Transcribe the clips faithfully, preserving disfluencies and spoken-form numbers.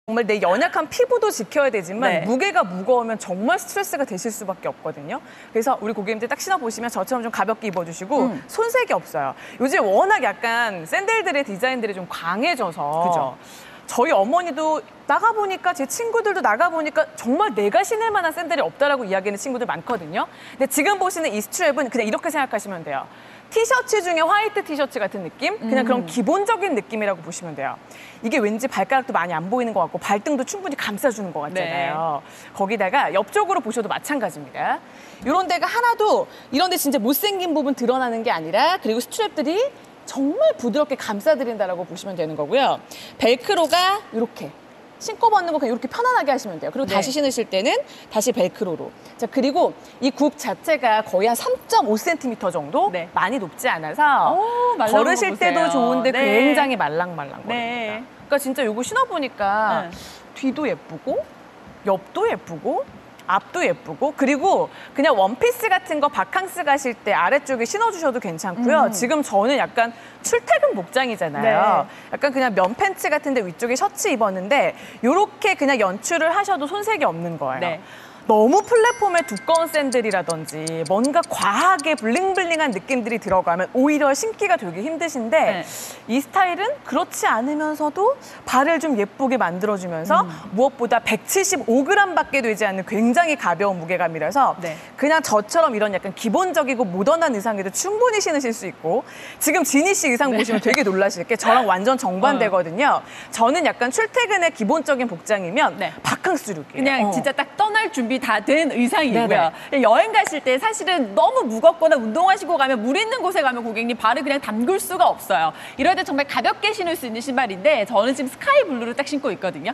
정말 내 연약한 피부도 지켜야 되지만 네. 무게가 무거우면 정말 스트레스가 되실 수밖에 없거든요. 그래서 우리 고객님들 딱 신어보시면 저처럼 좀 가볍게 입어주시고 음. 손색이 없어요. 요즘 워낙 약간 샌들들의 디자인들이 좀 강해져서 그죠. 저희 어머니도 나가보니까 제 친구들도 나가보니까 정말 내가 신을 만한 샌들이 없다라고 이야기하는 친구들 많거든요. 근데 지금 보시는 이 스트랩은 그냥 이렇게 생각하시면 돼요. 티셔츠 중에 화이트 티셔츠 같은 느낌? 그냥 음. 그런 기본적인 느낌이라고 보시면 돼요. 이게 왠지 발가락도 많이 안 보이는 것 같고 발등도 충분히 감싸주는 것 같잖아요. 네. 거기다가 옆쪽으로 보셔도 마찬가지입니다. 이런 데가 하나도 이런 데 진짜 못생긴 부분 드러나는 게 아니라 그리고 스트랩들이 정말 부드럽게 감싸드린다라고 보시면 되는 거고요. 벨크로가 이렇게 신고 벗는 거 그냥 이렇게 편안하게 하시면 돼요. 그리고 네. 다시 신으실 때는 다시 벨크로로. 자, 그리고 이 굽 자체가 거의 한 삼 점 오 센티미터 정도 네. 많이 높지 않아서 오, 말랑한 걸으실 거 때도 보세요. 좋은데 네. 굉장히 말랑말랑거립니다. 네. 그러니까 진짜 이거 신어보니까 네. 뒤도 예쁘고 옆도 예쁘고 앞도 예쁘고 그리고 그냥 원피스 같은 거 바캉스 가실 때 아래쪽에 신어주셔도 괜찮고요. 음. 지금 저는 약간 출퇴근 복장이잖아요. 네. 약간 그냥 면 팬츠 같은데 위쪽에 셔츠 입었는데 이렇게 그냥 연출을 하셔도 손색이 없는 거예요. 네. 너무 플랫폼에 두꺼운 샌들이라든지 뭔가 과하게 블링블링한 느낌들이 들어가면 오히려 신기가 되게 힘드신데 네. 이 스타일은 그렇지 않으면서도 발을 좀 예쁘게 만들어주면서 음. 무엇보다 백칠십오 그램밖에 되지 않는 굉장히 가벼운 무게감이라서 네. 그냥 저처럼 이런 약간 기본적이고 모던한 의상에도 충분히 신으실 수 있고 지금 지니 씨 의상 네. 보시면 되게 놀라실 게 저랑 완전 정반대거든요. 저는 약간 출퇴근의 기본적인 복장이면 네. 바캉스 룩이에요. 그냥 어. 진짜 딱 떠날 준비 다 된 의상이고요. 네네. 여행 가실 때 사실은 너무 무겁거나 운동하시고 가면 물 있는 곳에 가면 고객님 발을 그냥 담글 수가 없어요. 이럴 때 정말 가볍게 신을 수 있는 신발인데 저는 지금 스카이 블루를 딱 신고 있거든요.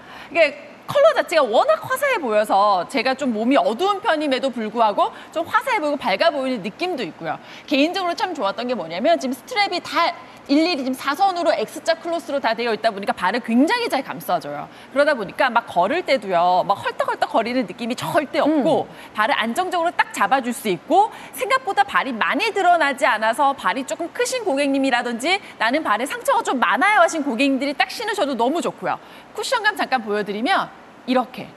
이게 컬러 자체가 워낙 화사해 보여서 제가 좀 몸이 어두운 편임에도 불구하고 좀 화사해 보이고 밝아 보이는 느낌도 있고요. 개인적으로 참 좋았던 게 뭐냐면 지금 스트랩이 다 일일이 지금 사선으로 X자 클로스로 다 되어 있다 보니까 발을 굉장히 잘 감싸줘요. 그러다 보니까 막 걸을 때도요, 막 헐떡헐떡 거리는 느낌이 절대 없고 음. 발을 안정적으로 딱 잡아줄 수 있고 생각보다 발이 많이 드러나지 않아서 발이 조금 크신 고객님이라든지 나는 발에 상처가 좀 많아요 하신 고객님들이 딱 신으셔도 너무 좋고요. 쿠션감 잠깐 보여드리면 이렇게.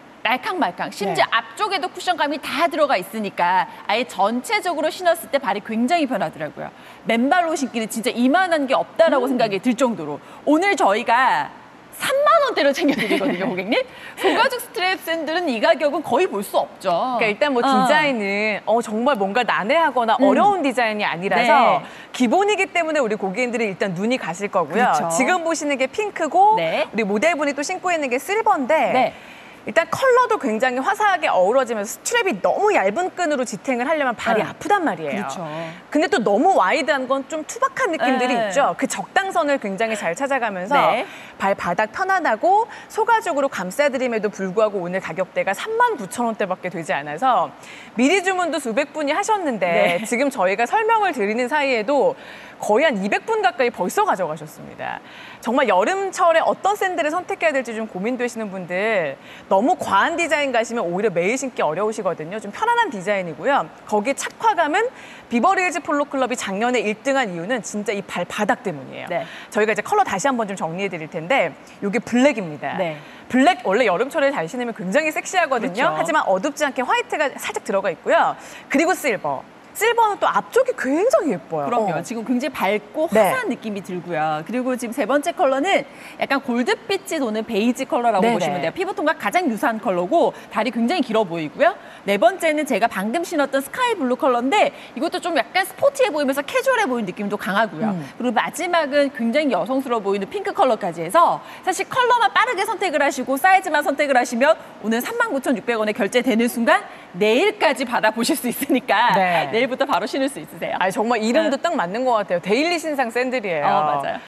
말캉말캉 심지어 네. 앞쪽에도 쿠션감이 다 들어가 있으니까 아예 전체적으로 신었을 때 발이 굉장히 편하더라고요. 맨발로 신기는 진짜 이만한 게 없다라고 음. 생각이 들 정도로 오늘 저희가 삼만 원대로 챙겨드리거든요, 고객님. 소가죽 스트랩 샌들은 이 가격은 거의 볼 수 없죠. 그러니까 일단 뭐 어. 디자인은 어, 정말 뭔가 난해하거나 음. 어려운 디자인이 아니라서 네. 기본이기 때문에 우리 고객님들이 일단 눈이 가실 거고요. 그렇죠. 지금 보시는 게 핑크고 네. 우리 모델분이 또 신고 있는 게 실버인데 네. 일단 컬러도 굉장히 화사하게 어우러지면서 스트랩이 너무 얇은 끈으로 지탱을 하려면 발이 네. 아프단 말이에요. 그렇죠. 근데 또 너무 와이드한 건 좀 투박한 느낌들이 네. 있죠. 그 적당선을 굉장히 잘 찾아가면서 네. 발바닥 편안하고 소가죽으로 감싸드림에도 불구하고 오늘 가격대가 삼만 구천 원대밖에 되지 않아서 미리 주문도 수백 분이 하셨는데 네. 지금 저희가 설명을 드리는 사이에도 거의 한 이백 분 가까이 벌써 가져가셨습니다. 정말 여름철에 어떤 샌들을 선택해야 될지 좀 고민되시는 분들 너무 과한 디자인 가시면 오히려 매일 신기 어려우시거든요. 좀 편안한 디자인이고요. 거기에 착화감은 비버리hills 폴로클럽이 작년에 일 등한 이유는 진짜 이 발바닥 때문이에요. 네. 저희가 이제 컬러 다시 한번 좀 정리해 드릴 텐데 이게 블랙입니다. 네. 블랙 원래 여름철에 잘 신으면 굉장히 섹시하거든요. 그렇죠. 하지만 어둡지 않게 화이트가 살짝 들어가 있고요. 그리고 실버. 실버는 또 앞쪽이 굉장히 예뻐요. 그럼요. 어. 지금 굉장히 밝고 화사한 네. 느낌이 들고요. 그리고 지금 세 번째 컬러는 약간 골드빛이 도는 베이지 컬러라고 네네. 보시면 돼요. 피부톤과 가장 유사한 컬러고 다리 굉장히 길어 보이고요. 네 번째는 제가 방금 신었던 스카이 블루 컬러인데 이것도 좀 약간 스포티해 보이면서 캐주얼해 보이는 느낌도 강하고요. 음. 그리고 마지막은 굉장히 여성스러워 보이는 핑크 컬러까지 해서 사실 컬러만 빠르게 선택을 하시고 사이즈만 선택을 하시면 오늘 삼만 구천육백 원에 결제되는 순간 내일까지 받아보실 수 있으니까 네. 내일부터 바로 신을 수 있으세요. 아니, 정말 이름도 네. 딱 맞는 것 같아요. 데일리 신상 샌들이에요. 어, 맞아요.